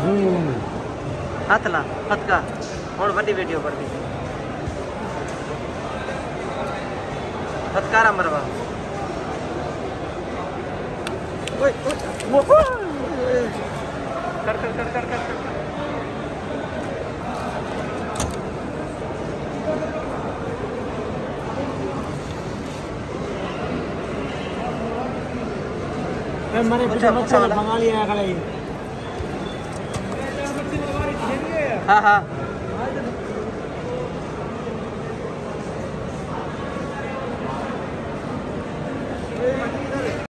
हाथ ला हाथ का और बड़ी वीडियो पर भी हथकारा मरवा ओए वो कर कर कर कर कर हमारे बंगाली आया खड़ा है। हाँ हाँ